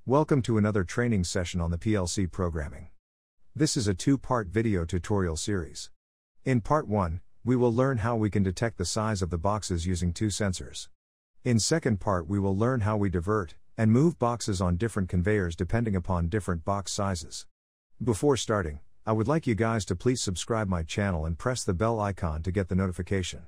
Welcome to another training session on the PLC programming. This is a two-part video tutorial series. In part 1, we will learn how we can detect the size of the boxes using two sensors. In second part we will learn how we divert and move boxes on different conveyors depending upon different box sizes. Before starting, I would like you guys to please subscribe my channel and press the bell icon to get the notification.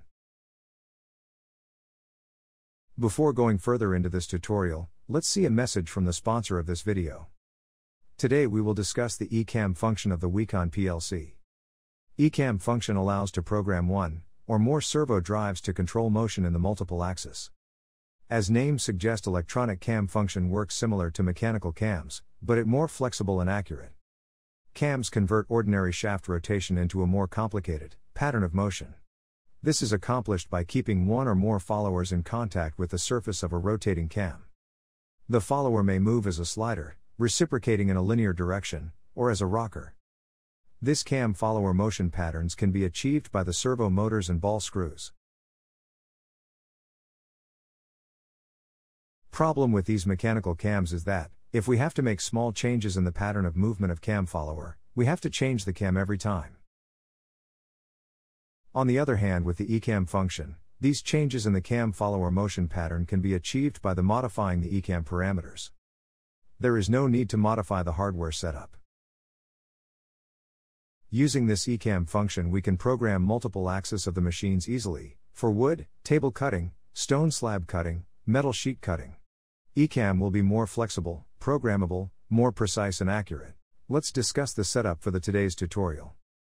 Before going further into this tutorial, let's see a message from the sponsor of this video. Today we will discuss the Ecam function of the Wecon PLC. Ecam function allows to program one or more servo drives to control motion in the multiple axis. As name suggests, electronic cam function works similar to mechanical cams, but it more flexible and accurate. Cams convert ordinary shaft rotation into a more complicated pattern of motion. This is accomplished by keeping one or more followers in contact with the surface of a rotating cam. The follower may move as a slider, reciprocating in a linear direction, or as a rocker. This cam follower motion patterns can be achieved by the servo motors and ball screws. Problem with these mechanical cams is that, if we have to make small changes in the pattern of movement of cam follower, we have to change the cam every time. On the other hand, with the Ecam function, these changes in the cam follower motion pattern can be achieved by modifying the Ecam parameters. There is no need to modify the hardware setup. Using this Ecam function we can program multiple axes of the machines easily, for wood, table cutting, stone slab cutting, metal sheet cutting. Ecam will be more flexible, programmable, more precise and accurate. Let's discuss the setup for today's tutorial.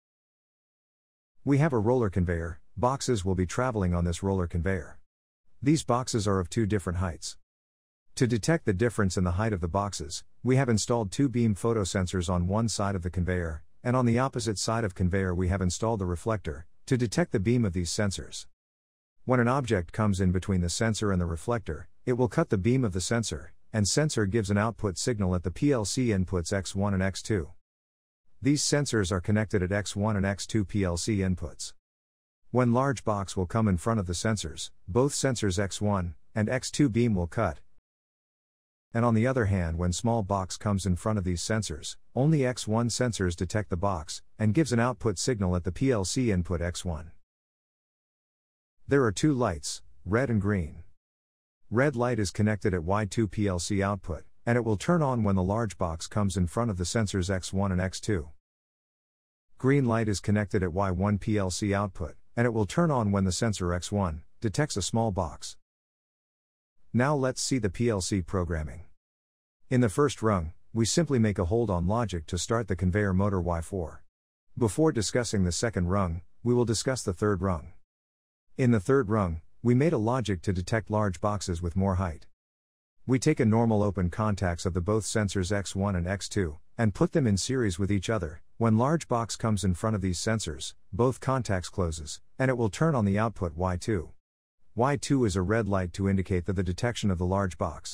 We have a roller conveyor. Boxes will be traveling on this roller conveyor. These boxes are of two different heights. To detect the difference in the height of the boxes, we have installed two beam photosensors on one side of the conveyor, and on the opposite side of conveyor we have installed the reflector, to detect the beam of these sensors. When an object comes in between the sensor and the reflector, it will cut the beam of the sensor, and sensor gives an output signal at the PLC inputs X1 and X2. These sensors are connected at X1 and X2 PLC inputs. When large box will come in front of the sensors, both sensors X1 and X2 beam will cut. And on the other hand, when small box comes in front of these sensors, only X1 sensors detect the box, and gives an output signal at the PLC input X1. There are two lights, red and green. Red light is connected at Y2 PLC output, and it will turn on when the large box comes in front of the sensors X1 and X2. Green light is connected at Y1 PLC output, and it will turn on when the sensor X1 detects a small box. Now let's see the PLC programming. In the first rung, we simply make a hold-on logic to start the conveyor motor Y4. Before discussing the second rung, we will discuss the third rung. In the third rung, we made a logic to detect large boxes with more height. We take a normal open contacts of the both sensors X1 and X2, and put them in series with each other. When large box comes in front of these sensors, both contacts closes, and it will turn on the output Y2. Y2 is a red light to indicate the detection of the large box.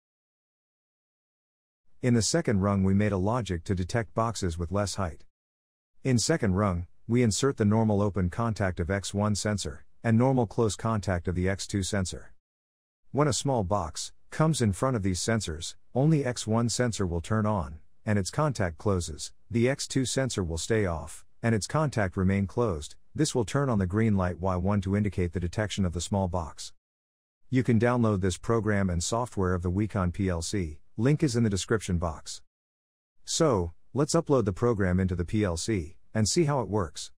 In the second rung we made a logic to detect boxes with less height. In second rung, we insert the normal open contact of X1 sensor, and normal close contact of the X2 sensor. When a small box comes in front of these sensors, only X1 sensor will turn on, and its contact closes, the X2 sensor will stay off, and its contact remain closed. This will turn on the green light Y1 to indicate the detection of the small box. You can download this program and software of the Wecon PLC, link is in the description box. So, let's upload the program into the PLC, and see how it works.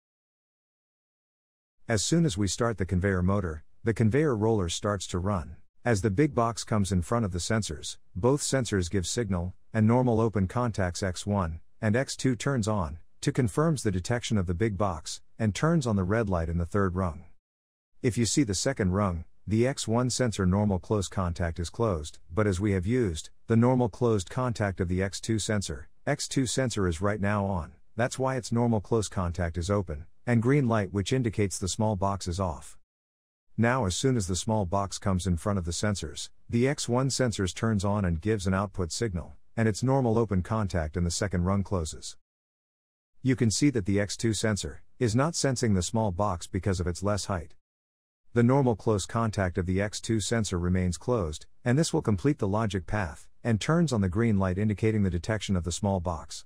As soon as we start the conveyor motor, the conveyor roller starts to run. As the big box comes in front of the sensors, both sensors give signal, and normal open contacts X1 and X2 turns on, to confirms the detection of the big box, and turns on the red light in the third rung. If you see the second rung, the X1 sensor normal close contact is closed, but as we have used the normal closed contact of the X2 sensor is right now on, that's why its normal close contact is open, and green light which indicates the small box is off. Now as soon as the small box comes in front of the sensors, the X1 sensors turns on and gives an output signal, and its normal open contact in the second rung closes. You can see that the X2 sensor is not sensing the small box because of its less height. The normal close contact of the X2 sensor remains closed, and this will complete the logic path, and turns on the green light indicating the detection of the small box.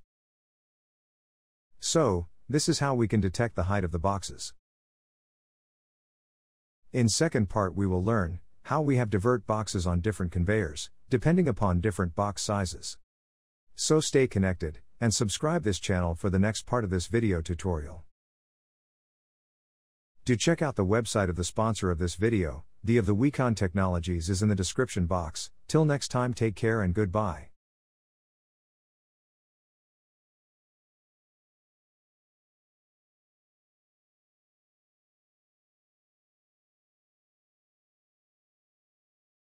So, this is how we can detect the height of the boxes. In second part we will learn how we have divert boxes on different conveyors, depending upon different box sizes. So stay connected, and subscribe this channel for the next part of this video tutorial. Do check out the website of the sponsor of this video, the Wecon Technologies is in the description box. Till next time, take care and goodbye.